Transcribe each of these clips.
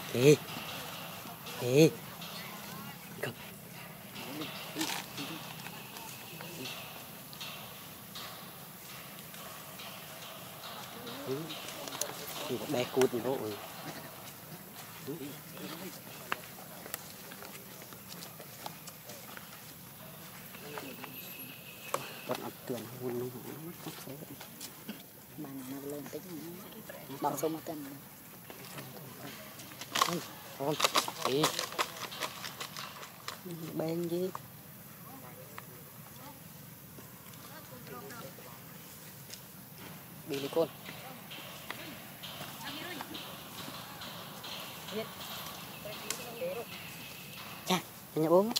Ê, ê, cầm. Bé cút rồi. Còn ập tuyển hôn nó không thế. Bàn mà lên tính đọc số một tên. Con, ê, bên gì? Đi đi con. Chà, nhà bố.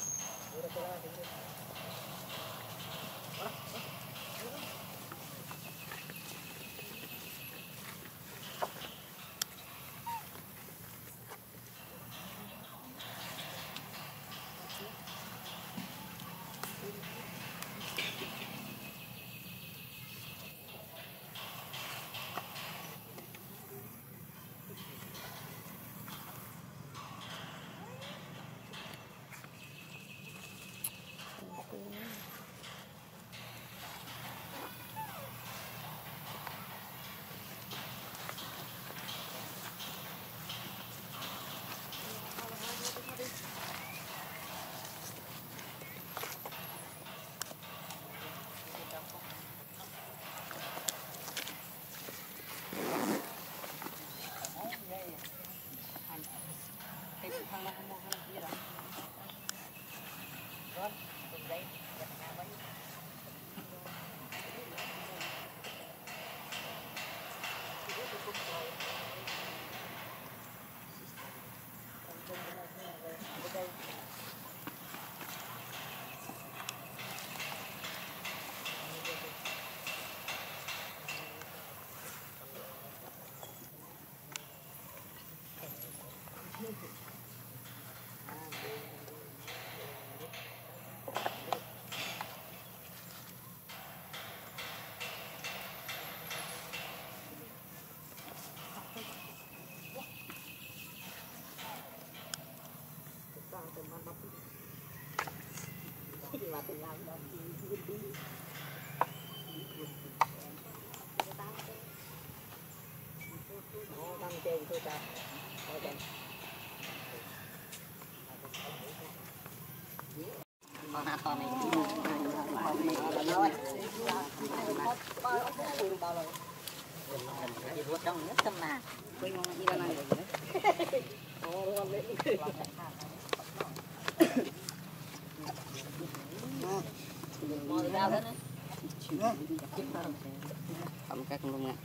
Không các con luôn ạ.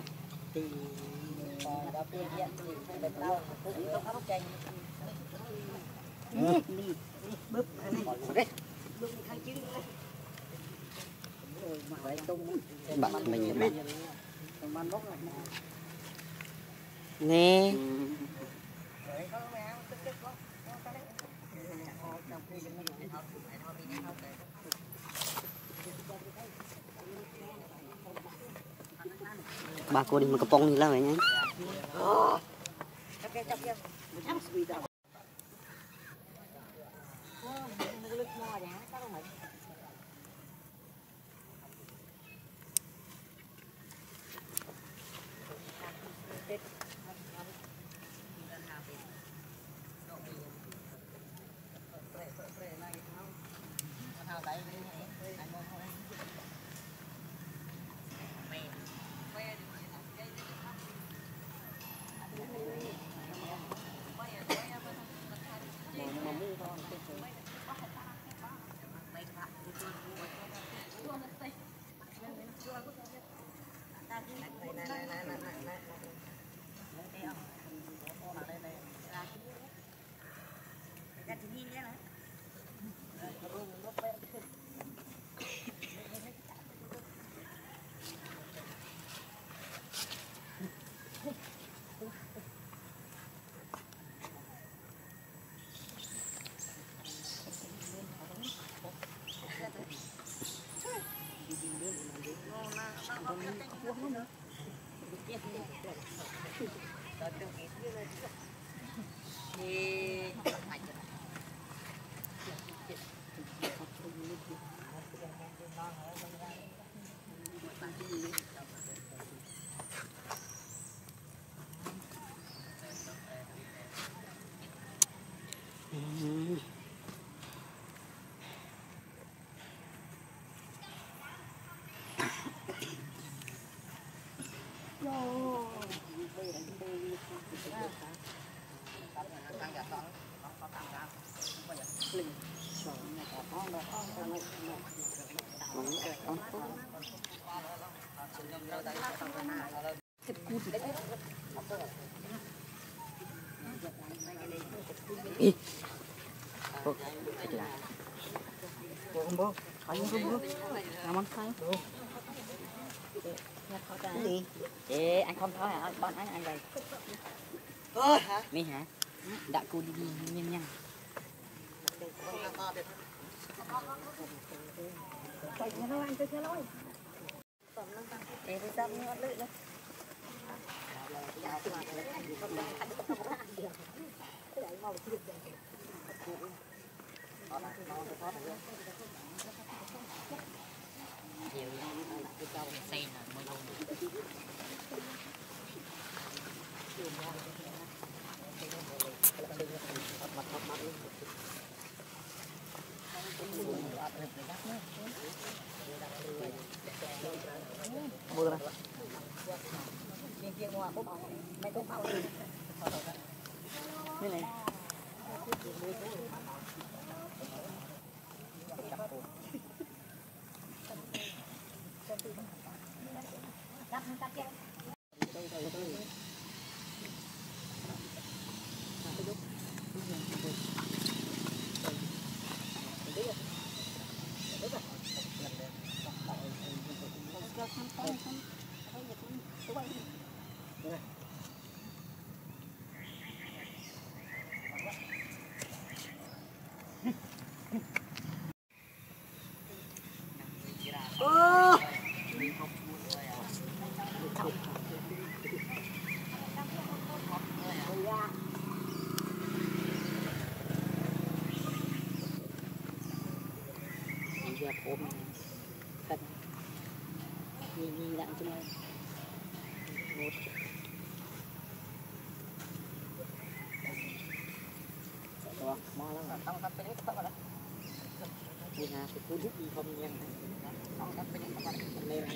Bạn mình bạn nè. Ba cô đi một cái bông gì là vậy nhá. Ê, anh không thôi hả? Bọn anh vậy. Mi hả? Đã cô đi nhanh nhanh. Ê, cái dâm nó lưỡi đó. Cái này. Giờ ôm thật nhìn lại cho mình một đó mò lắm không tập cái đấy không đó đi hà thì cứ giúp đi không nhanh không tập cái đấy không đó lên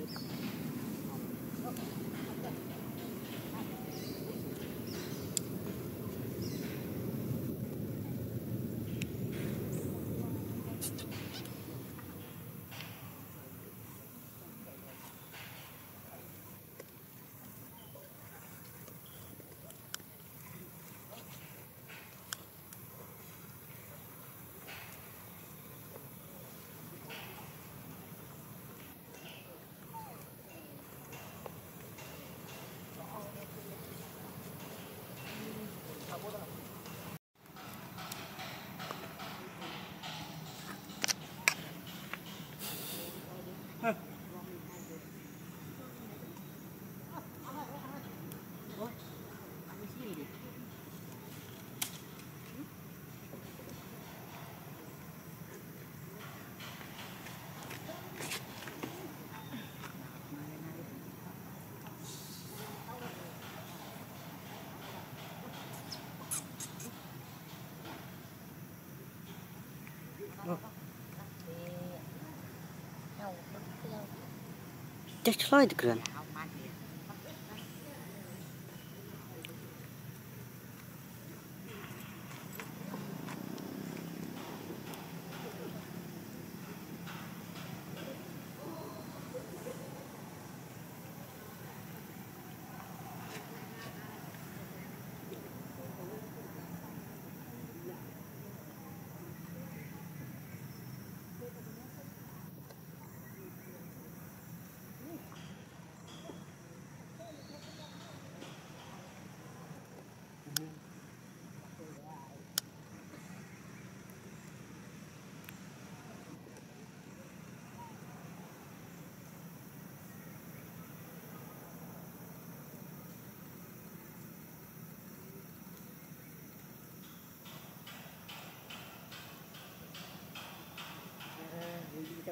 Chắc lôi được rồi.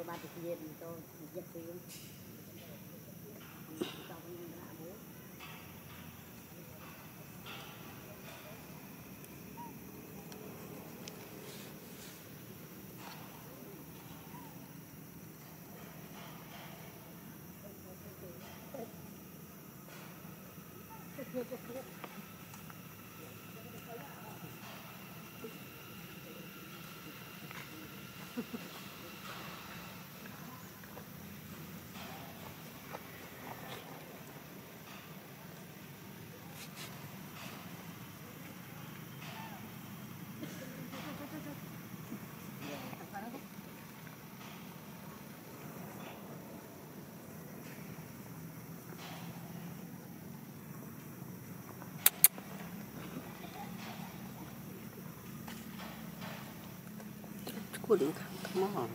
ba chục viên tôi giật tiền cho con nhân đã bố cô đừng mỏ hỏng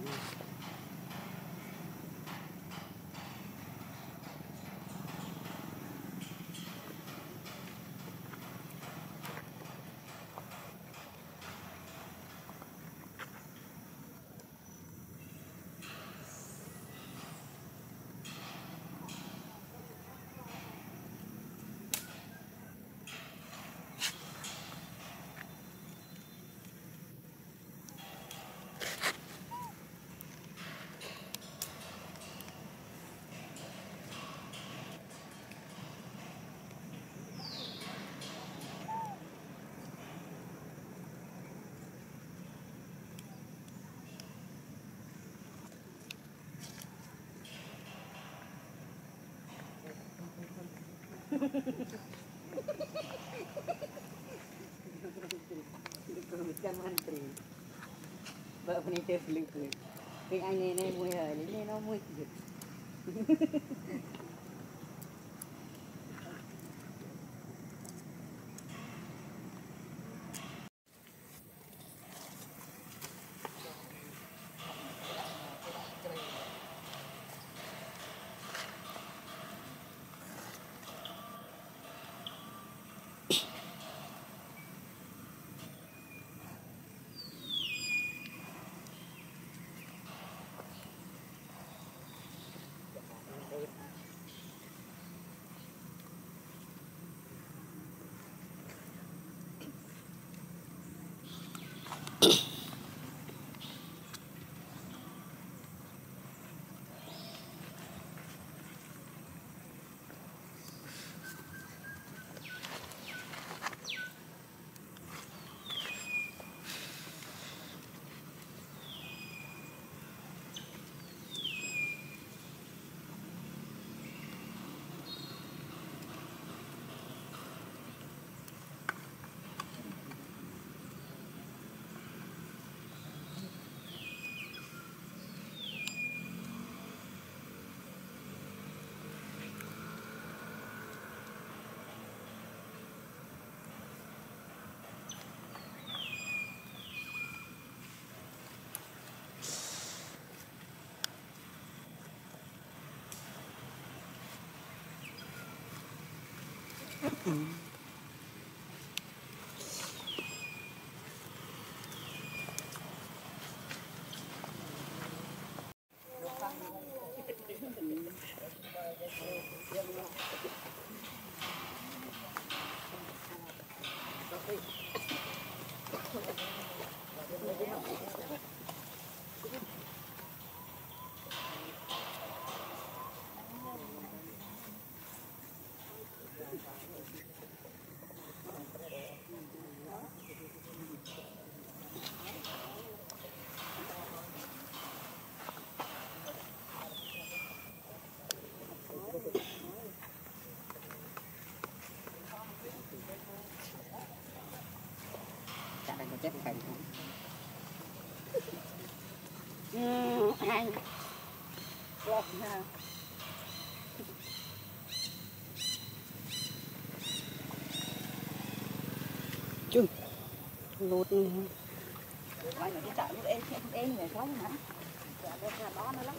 Bukan mantri. Bapak penita selingkuh. Ping ai nenek mui hari ni no mui. Chết cảnh Hai. Lọt nha. chung lột Quay mà đi chạy lúc em người sống hả? Dạ, đó nó lắm.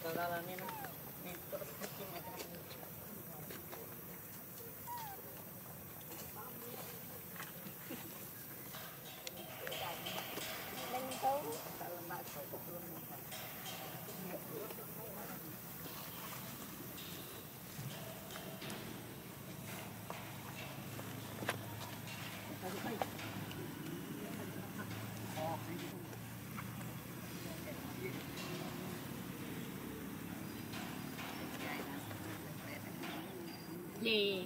Saudara ni nak ni terus bikin macam ni. Gì?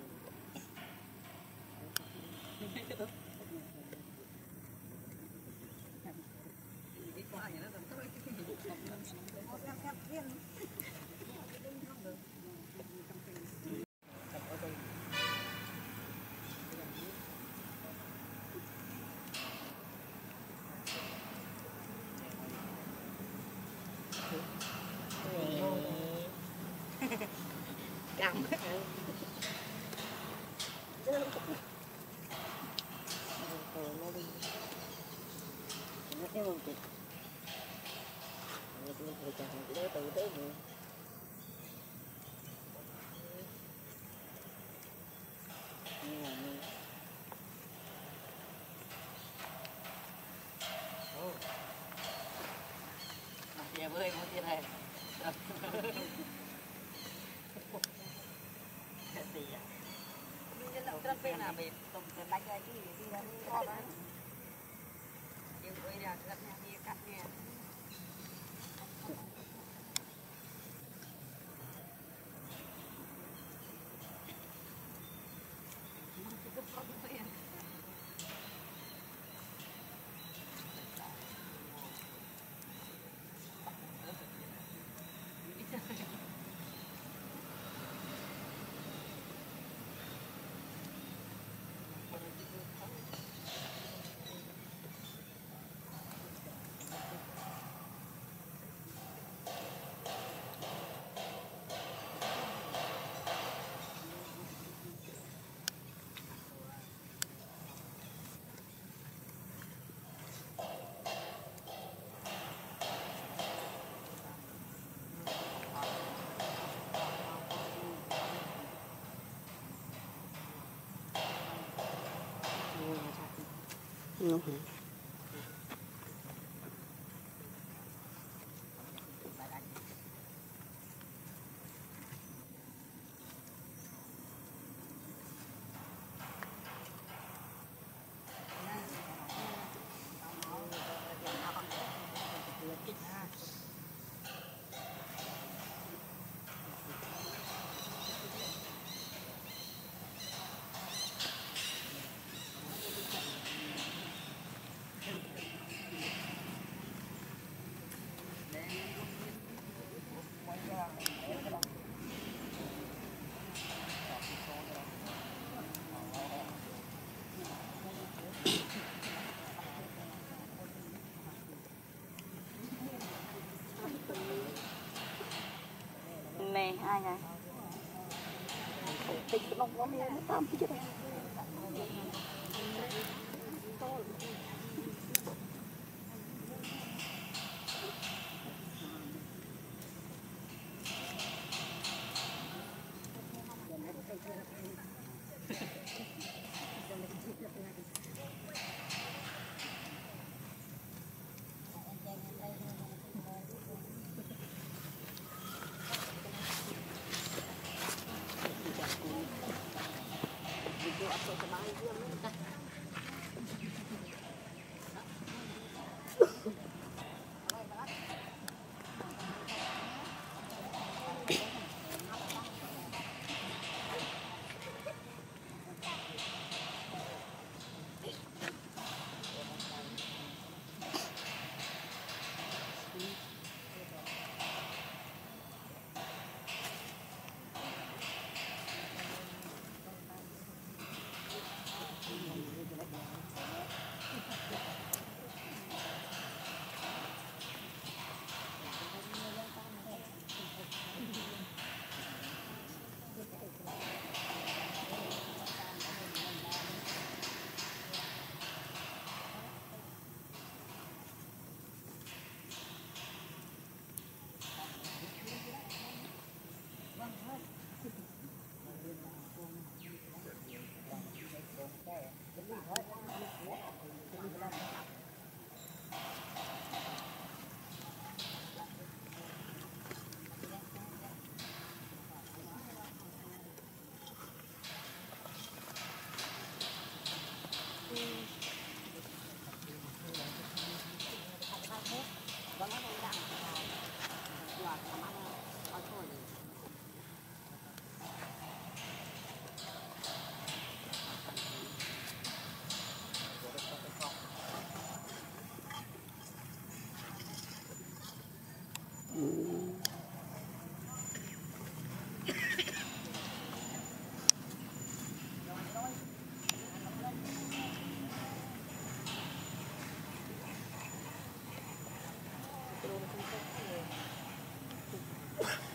Cầm nó theo không chị? Người chồng chị đó từ thế nữa. Dạ bơi một tí này. Rất bên là mình tổng tiền đánh ra chứ đi ra đi ngon đấy. Nhưng bây giờ rất là đi cắt nè. Nó này ai này? Tịch nó có nghe nó tắm chứ đâu. luôn không có